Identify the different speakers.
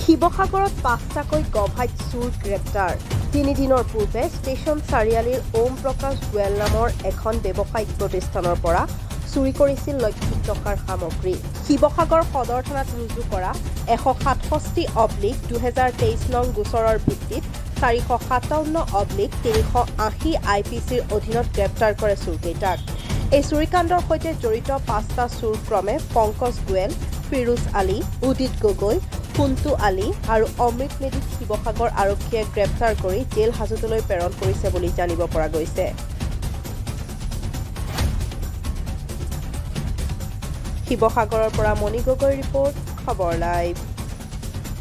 Speaker 1: শিৱসাগৰত ৫টাকৈ গভাইট চুৰ গ্ৰেপ্তাৰ ৩ দিনৰ পূৰ্বে ষ্টেচন চাৰিআলিৰ ওম প্ৰকাশ গোৱেল নামৰ এখন ব্যৱসায়িক প্ৰতিষ্ঠানৰ পৰা চুৰি কৰিছিল লক্ষাধিক টকাৰ সামগ্ৰী শিৱসাগৰ সদৰ থানাত ৰুজু কৰা ১৬৭/২০২৩ নং গোচৰৰ ভিত্তিত ৪৫৭/৩৮০ আইপিচিৰ অধীনত গ্ৰেপ্তাৰ কৰে চুৰকেইটাক এই চুৰিকাণ্ডৰ সৈতে জড়িত ৫টা চুৰ ক্ৰমে পংকজ গোৱেল ফিৰোজ আলী উদিত গগৈ কুন্তু আলী আৰু অমৃত মেধিক শিৱসাগৰ আৰক্ষীয়ে গ্ৰেপ্তাৰ কৰি জেল হাজতলৈ প্ৰেৰণ কৰিছে বুলি জানিব পৰা গৈছে শিৱসাগৰৰ পৰা মণি গগৈ ৰিপৰ্ট খবৰ লাইভ